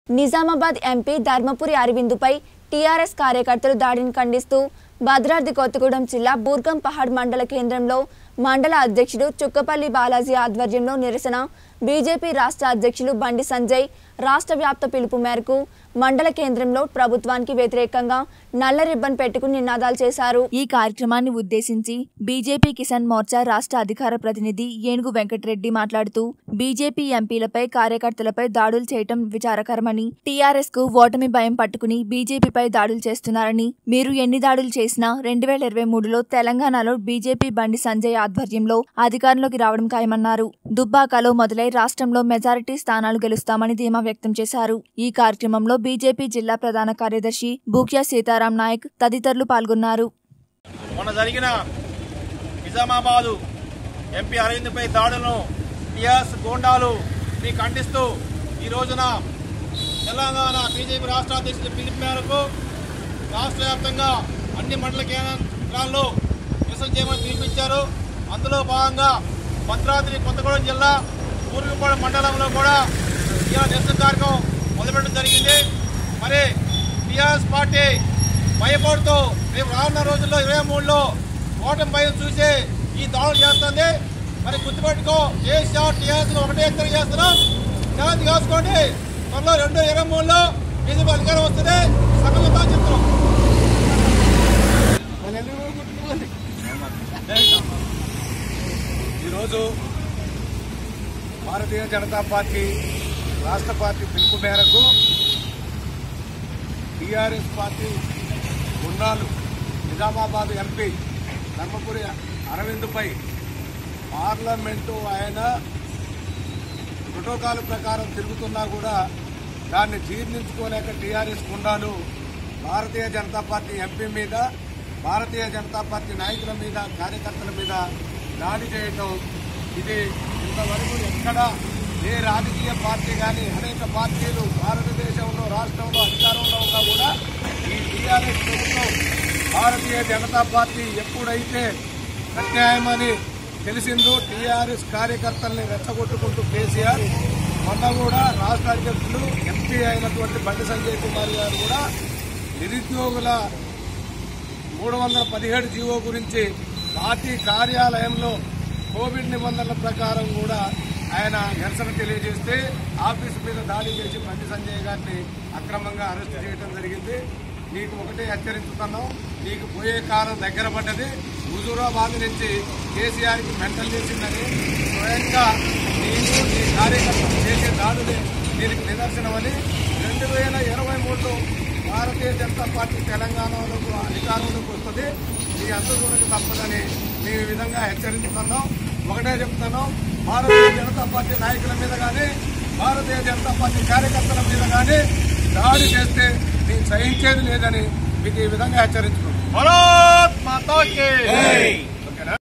Nizamabad MP Dharmapuri అరవింద్పై TRS కార్యకర్తలు దాడిని ఖండిస్తూ భద్రాద్రి కొత్తగూడెం జిల్లా బూర్గం పహాడ్ మండల కేంద్రంలో మండల అధ్యక్షుడు చుక్కపల్లి బాలాజీ ఆధ్వర్యంలో నిరసన బీజేపీ రాష్ట్ర అధ్యక్షులు బండి సంజయ్ రాష్ట్ర వ్యాప్త పిలుపు మేరకు మండల కేంద్రంలో ప్రభుత్వానికి వ్యతిరేకంగా నల్ల రిబ్బన్ పెట్టుకుని నినాదాలు చేశారు। ఈ కార్యక్రమాన్ని ఉద్దేశించి బీజేపీ కిసాన్ మోర్చా రాష్ట్ర అధికార ప్రతినిధి ఏనుగు వెంకటరెడ్డి మాట్లాడుతూ బీజేపీ ఎంపీలపై కార్యకర్తలపై దాడులు చేయటం విచారకరమని, టీఆర్ఎస్ కు ఓటమి భయం పట్టుకుని బీజేపీపై దాడులు చేస్తున్నారని, మీరు ఎన్ని దాడులు చేసినా 2023లో తెలంగాణలో బీజేపీ బండి సంజయ్ ఆధ్వర్యంలో అధికారంలోకి రావడం ఖాయమన్నారు। దుబ్బాకలో మొదలై రాష్ట్రంలో మెజారిటీ స్థానాలు గెలుస్తామని ధీమా వ్యక్తం చేశారు। ఈ కార్యక్రమంలో బీజేపీ జిల్లా ప్రధాన కార్యదర్శి బూక్యా సీతారాం నాయక్ తదితరులు పాల్గొన్నారు। మొన్న జరిగిన నిజామాబాద్ ఎంపీ అరవింద్పై దాడులను టీఆర్ఎస్ గోండాలు ఖండిస్తూ ఈ రోజున తెలంగాణ బీజేపీ రాష్ట్ర అధ్యక్షుడి పిలుపు మేరకు రాష్ట్ర వ్యాప్తంగా అన్ని మండల కేంద్రాల్లో నిరసన చేయమని పిలుపునిచ్చారు। అందులో భాగంగా భద్రాద్రి కొత్తగూడెం జిల్లా బూర్గంపాడు మండలంలో కూడా నిరసన కార్యక్రమం మొదలుపెట్టడం జరిగింది। మరి టీఆర్ఎస్ పార్టీ భయపడుతూ రేపు రానున్న రోజుల్లో 23లో ఓటమి భయం చూసి ఈ దాడులు చేస్తుంది। మరి గుర్తుపెట్టుకో, కేసీఆర్ టీఆర్ఎస్ ఒకటే హెచ్చరిక చేస్తున్నాం, ఛాన్స్ కాసుకోండి, త్వరలో 2023లో బీజేపీ అధికారం వస్తుంది, సగంగా చెప్తున్నాం। ఈరోజు భారతీయ జనతా పార్టీ రాష్ట్ర పార్టీ పిలుపు మేరకు టీఆర్ఎస్ పార్టీ గుండాలు నిజామాబాద్ ఎంపీ ధర్మపురి అరవింద్పై పార్లమెంటు ఆయన ప్రోటోకాల్ ప్రకారం తిరుగుతున్నా కూడా దాన్ని జీర్ణించుకోలేక టీఆర్ఎస్ గుండాలు భారతీయ జనతా పార్టీ ఎంపీ మీద, భారతీయ జనతా పార్టీ నాయకుల మీద, కార్యకర్తల మీద దాడి చేయటం ఇది ఇంతవరకు ఎక్కడా ఏ రాజకీయ పార్టీ కానీ అనేక పార్టీలు భారతదేశంలో రాష్ట్రంలో అధికారంలో ఉన్నా కూడా ఈ టీఆర్ఎస్ ప్రభుత్వం భారతీయ జనతా పార్టీ ఎప్పుడైతే ప్రత్యాయమని తెలిసిందో టీఆర్ఎస్ కార్యకర్తల్ని రెచ్చగొట్టుకుంటూ కేసీఆర్ మొన్న కూడా రాష్ట్ర అధ్యక్షులు ఎంపీ అయినటువంటి బండి సంజయ్ కుమార్ గారు కూడా నిరుద్యోగుల 317 జీవో గురించి పార్టీ కార్యాలయంలో కోవిడ్ నిబంధనల ప్రకారం కూడా ఆయన నిరసన తెలియజేస్తే ఆఫీసు మీద దాడి చేసి బండి సంజయ్ గారిని అక్రమంగా అరెస్ట్ చేయడం జరిగింది। నీకు ఒకటే హెచ్చరించుతున్నాం, నీకు పోయే కాలం దగ్గర పడ్డది। హుజూరాబాద్ నుంచి కేసీఆర్కి మెంటల్ చేసిందని స్వయంగా నీవు నీ కార్యకర్తలు చేసే దాడులే దీనికి నిదర్శనమని 2023లో భారతీయ జనతా పార్టీ తెలంగాణలోకి అధికారంలోకి వస్తుంది, నీ అందుకు తప్పదని నీ విధంగా హెచ్చరించుతున్నాం। ఒకటే చెప్తున్నాం, భారతీయ జనతా పార్టీ నాయకుల మీద కానీ భారతీయ జనతా పార్టీ కార్యకర్తల మీద కానీ దాడి చేస్తే నేను సహించేది లేదని మీకు ఈ విధంగా హెచ్చరించుకున్నాం।